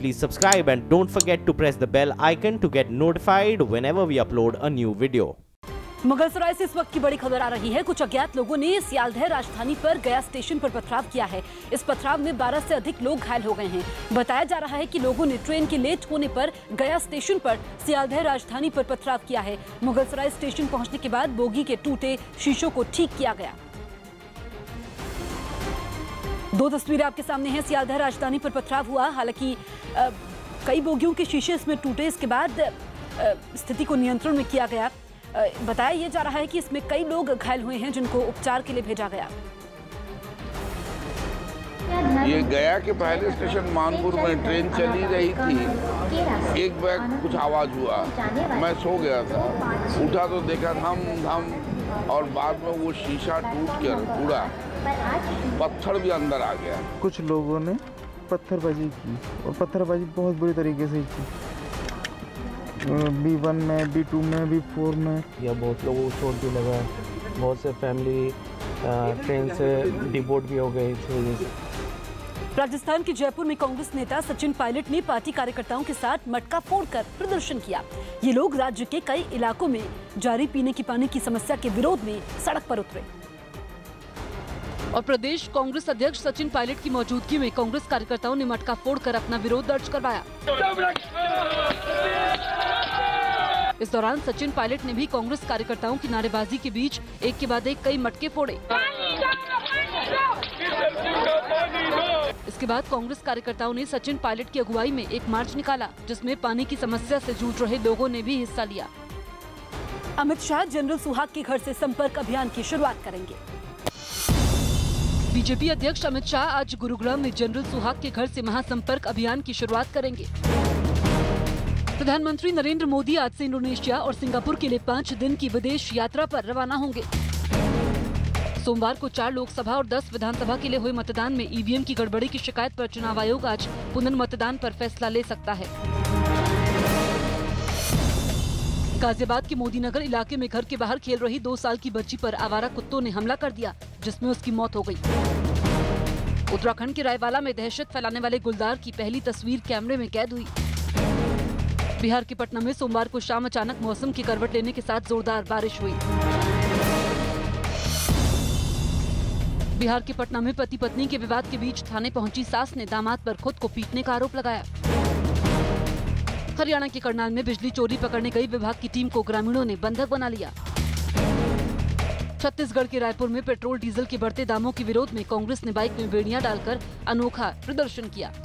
please subscribe and don't forget to press the bell icon to get notified whenever we upload a new video. Mughalsarai से इस वक्त की बड़ी खबर आ रही है। कुछ अज्ञात लोगों ने सियालदह राजधानी पर गया स्टेशन पर पथराव किया है। इस पथराव में 12 से अधिक लोग घायल हो गए हैं। बताया जा रहा है कि लोगों ने ट्रेन के लेट होने पर गया स्टेशन पर सियालदह राजधानी पर पथराव किया है। मुगलसराय स्टेशन पहुंचने के बाद बोगी के टूटे शीशों को ठीक किया गया। दो तस्वीरें आपके सामने हैं। सियालदह राजधानी पर पथराव हुआ, हालांकि कई बोगियों के शीशे इसमें टूटे। इसके बाद स्थिति को नियंत्रण में किया गया। बताया यह जा रहा है कि इसमें कई लोग घायल हुए हैं जिनको उपचार के लिए भेजा गया। ये गया के पहले स्टेशन मानपुर में ट्रेन चली रही थी, एक बार कुछ आवाज हुआ, मैं सो गया था, उठा तो देखा धम और बाद में वो शीशा टूट कर पूरा पत्थर भी अंदर आ गया। कुछ लोगों ने पत्थरबाजी की और पत्थरबाजी बहुत बुरी तरीके से की। B1 में, B2 में, B4 में या बहुत लोगों को चोट भी लगा। बहुत से फैमिली ट्रेन से डिपोर्ट भी हो गई थी। राजस्थान के जयपुर में कांग्रेस नेता सचिन पायलट ने पार्टी कार्यकर्ताओं के साथ मटका फोड़कर प्रदर्शन किया। ये लोग राज्य के कई इलाकों में जारी पीने की पानी की समस्या के विरोध में सड़क पर उतरे और प्रदेश कांग्रेस अध्यक्ष सचिन पायलट की मौजूदगी में कांग्रेस कार्यकर्ताओं ने मटका फोड़कर अपना विरोध दर्ज करवाया। इस दौरान सचिन पायलट ने भी कांग्रेस कार्यकर्ताओं की नारेबाजी के बीच एक के बाद एक कई मटके फोड़े। इसके बाद कांग्रेस कार्यकर्ताओं ने सचिन पायलट की अगुवाई में एक मार्च निकाला, जिसमें पानी की समस्या से जूझ रहे लोगों ने भी हिस्सा लिया। अमित शाह जनरल सुहाग के घर से संपर्क अभियान की शुरुआत करेंगे। बीजेपी अध्यक्ष अमित शाह आज गुरुग्राम में जनरल सुहाग के घर से महासंपर्क अभियान की शुरुआत करेंगे। प्रधानमंत्री नरेंद्र मोदी आज से इंडोनेशिया और सिंगापुर के लिए 5 दिन की विदेश यात्रा पर रवाना होंगे। सोमवार को 4 लोकसभा और 10 विधानसभा के लिए हुए मतदान में ईवीएम की गड़बड़ी की शिकायत पर चुनाव आयोग आज पुनर्मतदान पर फैसला ले सकता है। गाजियाबाद के मोदीनगर इलाके में घर के बाहर खेल रही 2 साल की बच्ची पर आवारा कुत्तों ने हमला कर दिया, जिसमें उसकी मौत हो गई। उत्तराखंड के रायवाला में दहशत फैलाने वाले गुलदार की पहली तस्वीर कैमरे में कैद हुई। बिहार के पटना में सोमवार को शाम अचानक मौसम की करवट लेने के साथ जोरदार बारिश हुई। बिहार के पटना में पति पत्नी के विवाद के बीच थाने पहुंची सास ने दामाद पर खुद को पीटने का आरोप लगाया। हरियाणा के करनाल में बिजली चोरी पकड़ने गई विभाग की टीम को ग्रामीणों ने बंधक बना लिया। छत्तीसगढ़ के रायपुर में पेट्रोल डीजल के बढ़ते दामों के विरोध में कांग्रेस ने बाइक में बेड़ियां डालकर अनोखा प्रदर्शन किया।